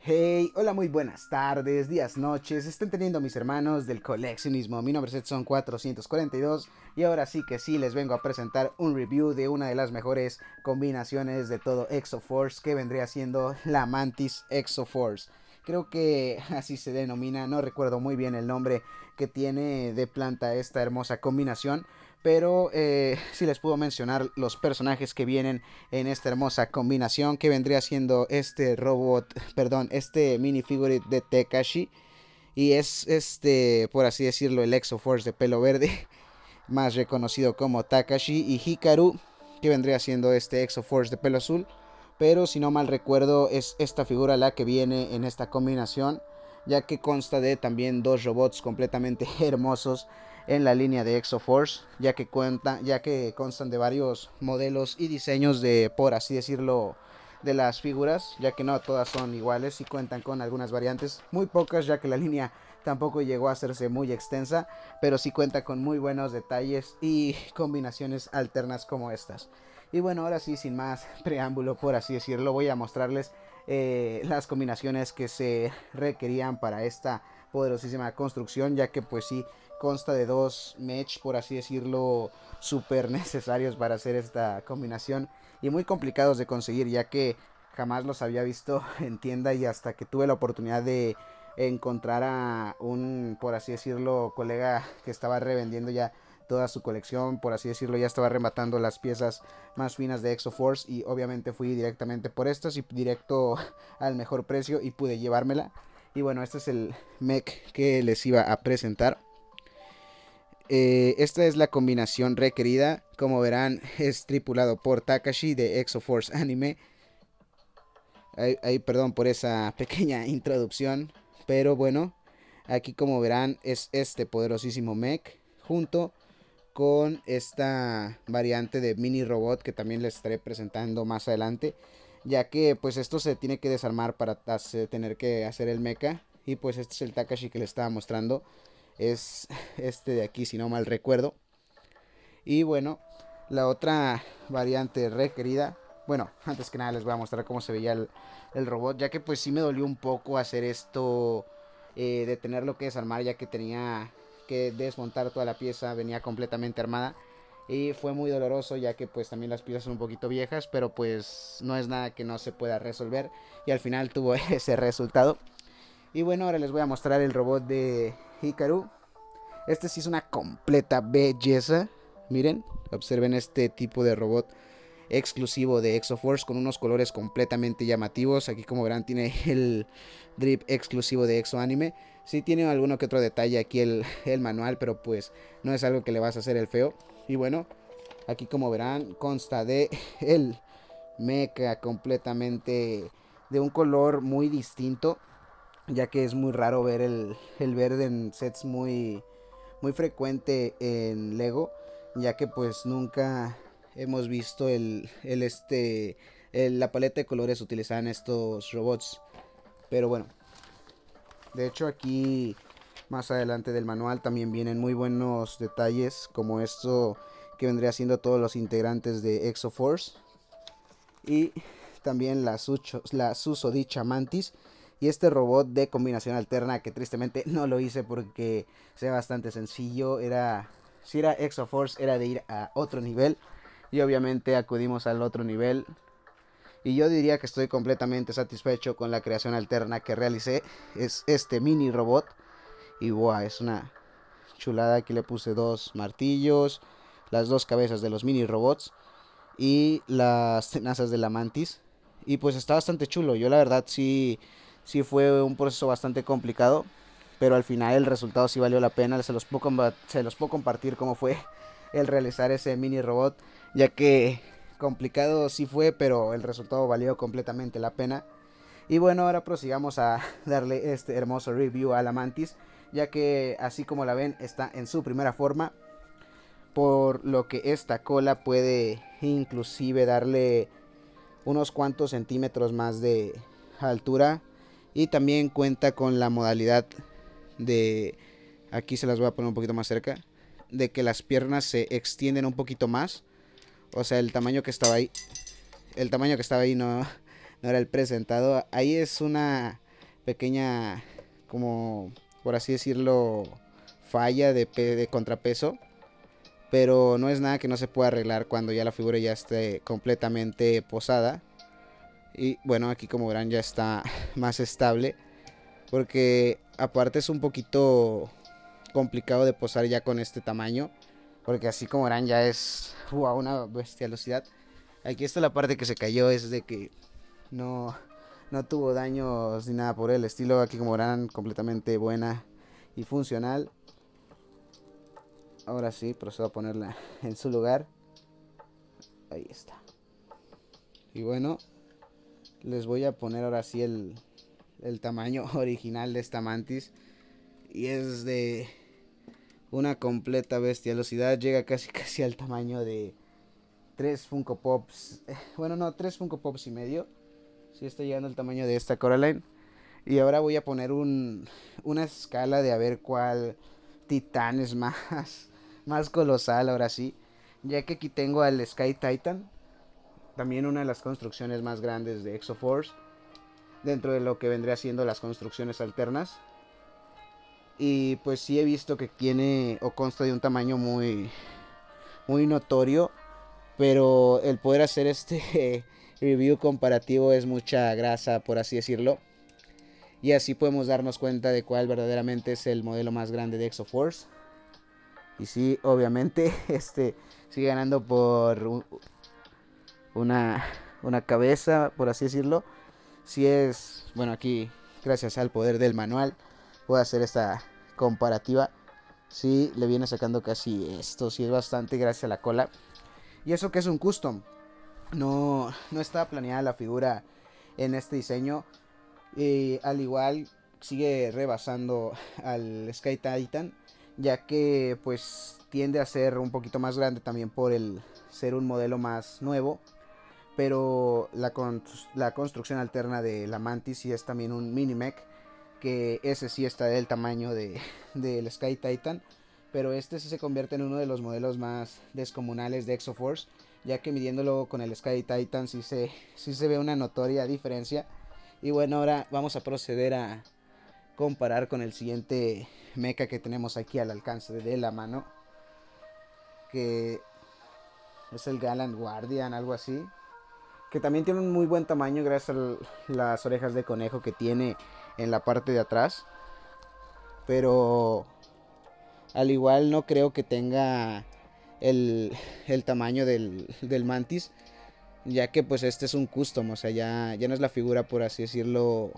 Hey, hola, muy buenas tardes, días, noches, estén teniendo mis hermanos del coleccionismo. Mi nombre es Edson 442 y ahora sí que sí les vengo a presentar un review de una de las mejores combinaciones de todo Exoforce, que vendría siendo la Mantis Exoforce. Creo que así se denomina, no recuerdo muy bien el nombre que tiene de planta esta hermosa combinación, pero sí les puedo mencionar los personajes que vienen en esta hermosa combinación, que vendría siendo este robot, perdón, este minifigure de Tekashi. Y es por así decirlo, el Exoforce de pelo verde, más reconocido como Takashi. Y Hikaru, que vendría siendo este Exoforce de pelo azul. Pero si no mal recuerdo, es esta figura la que viene en esta combinación, ya que consta de también dos robots completamente hermosos en la línea de Exoforce, ya que constan de varios modelos y diseños de, por así decirlo, de las figuras, ya que no todas son iguales y cuentan con algunas variantes, muy pocas, ya que la línea tampoco llegó a hacerse muy extensa, pero sí cuenta con muy buenos detalles y combinaciones alternas como estas. Y bueno, ahora sí, sin más preámbulo, por así decirlo, voy a mostrarles las combinaciones que se requerían para esta poderosísima construcción, ya que pues sí consta de dos match, por así decirlo, súper necesarios para hacer esta combinación y muy complicados de conseguir, ya que jamás los había visto en tienda, y hasta que tuve la oportunidad de encontrar a un, por así decirlo, colega que estaba revendiendo ya toda su colección, por así decirlo, ya estaba rematando las piezas más finas de Exoforce, y obviamente fui directamente por estas y directo al mejor precio y pude llevármela. Y bueno, este es el mech que les iba a presentar. Esta es la combinación requerida. Como verán, es tripulado por Takashi de Exoforce Anime. Perdón por esa pequeña introducción, pero bueno, aquí como verán es este poderosísimo mech junto con esta variante de mini robot que también les estaré presentando más adelante, ya que pues esto se tiene que desarmar para tener que hacer el mecha. Y pues este es el Takashi que les estaba mostrando, es este de aquí si no mal recuerdo. Y bueno, la otra variante requerida, bueno, antes que nada les voy a mostrar cómo se veía el robot, ya que pues sí me dolió un poco hacer esto, de tenerlo que desarmar, ya que tenía que desmontar toda la pieza, venía completamente armada. Y fue muy doloroso, ya que pues también las piezas son un poquito viejas, pero pues no es nada que no se pueda resolver. Y al final tuvo ese resultado. Y bueno, ahora les voy a mostrar el robot de Hikaru. Este sí es una completa belleza. Miren, observen este tipo de robot exclusivo de Exoforce con unos colores completamente llamativos. Aquí como verán tiene el drip exclusivo de Exo Anime. Sí tiene alguno que otro detalle aquí el manual, pero pues no es algo que le vas a hacer el feo. Y bueno, aquí como verán consta de el mecha completamente de un color muy distinto, ya que es muy raro ver el verde en sets muy frecuente en Lego, ya que pues nunca hemos visto la paleta de colores utilizada en estos robots. Pero bueno, de hecho aquí más adelante del manual también vienen muy buenos detalles, como esto que vendría siendo todos los integrantes de Exoforce, y también la susodicha Mantis, y este robot de combinación alterna, que tristemente no lo hice porque sea bastante sencillo. Si era Exoforce era de ir a otro nivel, y obviamente acudimos al otro nivel, y yo diría que estoy completamente satisfecho con la creación alterna que realicé. Es este mini robot, y wow, es una chulada. Aquí le puse dos martillos, las dos cabezas de los mini robots y las tenazas de la mantis. Y pues está bastante chulo. Yo la verdad sí fue un proceso bastante complicado, pero al final el resultado sí valió la pena. Se los puedo compartir cómo fue el realizar ese mini robot, ya que complicado sí fue, pero el resultado valió completamente la pena. Y bueno, ahora prosigamos a darle este hermoso review a la mantis, ya que así como la ven está en su primera forma, por lo que esta cola puede inclusive darle unos cuantos centímetros más de altura, y también cuenta con la modalidad de, aquí se las voy a poner un poquito más cerca, de que las piernas se extienden un poquito más. O sea, el tamaño que estaba ahí no era el presentado. Ahí es una pequeña, como por así decirlo, falla de contrapeso, pero no es nada que no se pueda arreglar cuando ya la figura ya esté completamente posada. Y bueno, aquí como verán ya está más estable, porque aparte es un poquito complicado de posar ya con este tamaño, porque así como verán ya es una bestialosidad. Aquí está la parte que se cayó, es de que no, no tuvo daños ni nada por el estilo. Aquí como verán completamente buena y funcional. Ahora sí, procedo a ponerla en su lugar. Ahí está. Y bueno, les voy a poner ahora sí el tamaño original de esta mantis. Y es de una completa bestialosidad. Llega casi al tamaño de 3 Funko Pops. Bueno, no, 3 Funko Pops y medio. Sí está llegando al tamaño de esta Coraline. Y ahora voy a poner una escala de a ver cuál titán es más colosal ahora sí. Ya que aquí tengo al Sky Titan. También una de las construcciones más grandes de Exoforce. Dentro de lo que vendría siendo las construcciones alternas. Y pues sí he visto que tiene o consta de un tamaño muy notorio. Pero el poder hacer este review comparativo es mucha grasa, por así decirlo. Y así podemos darnos cuenta de cuál verdaderamente es el modelo más grande de Exoforce. Y sí, obviamente, sigue ganando por una, una cabeza, por así decirlo. Si es, bueno, aquí, gracias al poder del manual, puedo hacer esta comparativa. Sí, le viene sacando casi esto, sí es bastante gracias a la cola. Y eso que es un custom. No estaba planeada la figura en este diseño. Y al igual sigue rebasando al Sky Titan, ya que pues tiende a ser un poquito más grande también por el ser un modelo más nuevo. Pero la construcción alterna de la Mantis sí es también un mini mech, que ese sí está del tamaño del Sky Titan. Pero este sí se convierte en uno de los modelos más descomunales de Exoforce, ya que midiéndolo con el Sky Titan sí se ve una notoria diferencia. Y bueno, ahora vamos a proceder a comparar con el siguiente mecha que tenemos aquí al alcance de la mano, que es el Galant Guardian, algo así, que también tiene un muy buen tamaño gracias a las orejas de conejo que tiene en la parte de atrás. Pero al igual no creo que tenga el tamaño del Mantis, ya que pues este es un custom, o sea, ya no es la figura, por así decirlo,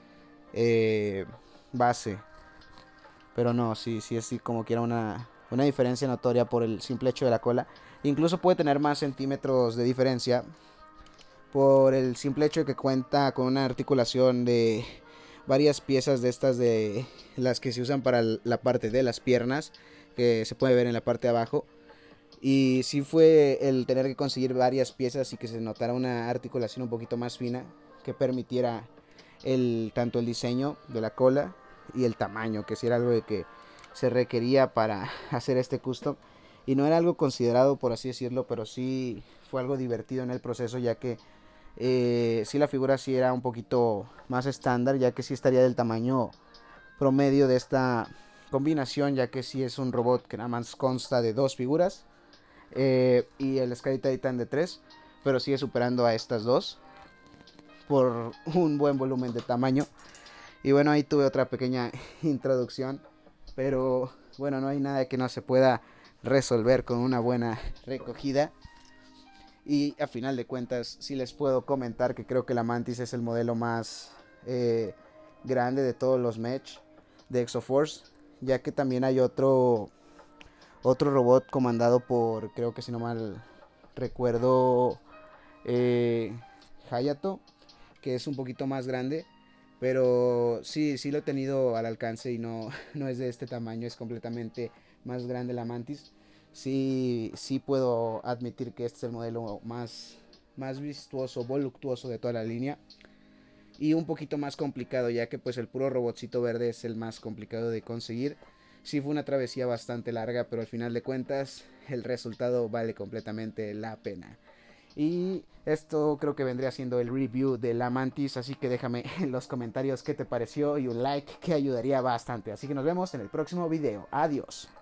base. Pero no, sí es como que era una diferencia notoria por el simple hecho de la cola. Incluso puede tener más centímetros de diferencia por el simple hecho de que cuenta con una articulación de varias piezas de estas, de las que se usan para la parte de las piernas, que se puede ver en la parte de abajo. Y sí fue el tener que conseguir varias piezas y que se notara una articulación un poquito más fina que permitiera tanto el diseño de la cola y el tamaño, que sí era algo de que se requería para hacer este custom. Y no era algo considerado, por así decirlo, pero sí fue algo divertido en el proceso, ya que sí la figura sí era un poquito más estándar, ya que sí estaría del tamaño promedio de esta combinación, ya que sí es un robot que nada más consta de dos figuras, y el Sky Titan de 3, pero sigue superando a estas dos por un buen volumen de tamaño. Y bueno, ahí tuve otra pequeña introducción, pero bueno, no hay nada que no se pueda resolver con una buena recogida. Y a final de cuentas, sí les puedo comentar que creo que la Mantis es el modelo más grande de todos los Mech de Exoforce, ya que también hay otro robot comandado por, creo que si no mal recuerdo, Hayato, que es un poquito más grande. Pero sí lo he tenido al alcance y no es de este tamaño, es completamente más grande la Mantis. Sí puedo admitir que este es el modelo más vistoso, voluptuoso de toda la línea. Y un poquito más complicado, ya que pues el puro robotcito verde es el más complicado de conseguir. Sí fue una travesía bastante larga, pero al final de cuentas el resultado vale completamente la pena. Y esto creo que vendría siendo el review de la Mantis, así que déjame en los comentarios qué te pareció y un like que ayudaría bastante. Así que nos vemos en el próximo video. Adiós.